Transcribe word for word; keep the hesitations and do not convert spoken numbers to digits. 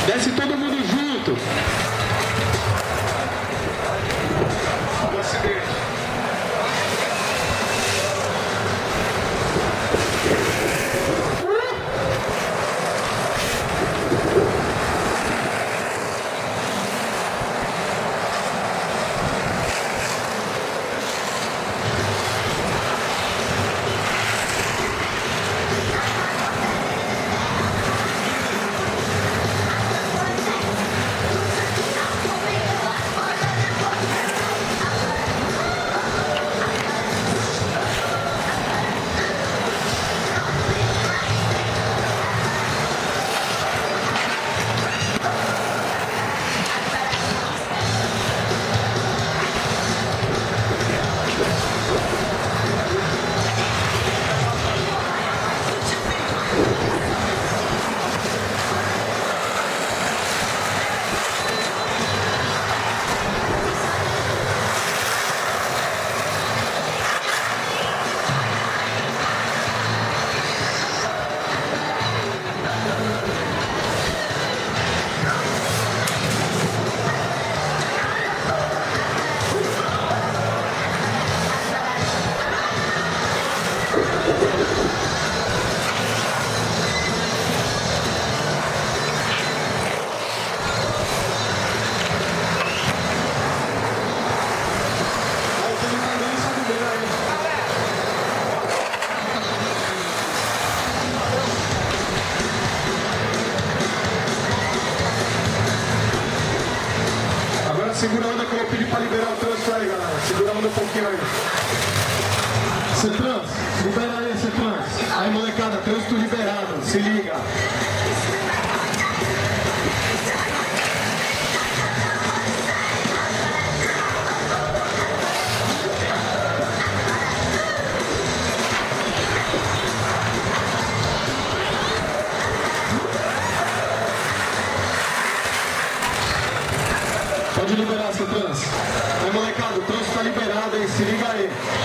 Desce todo mundo junto. O acidente. Segura a onda que eu vou pedir pra liberar o trânsito aí, galera. Segura a onda um pouquinho aí. Cetrans, libera aí, Cetrans. Aí, molecada, trânsito liberado. Se liga. Pode liberar, Cetrans. Aí, molecada, o trânsito tá liberado, hein? Se liga aí.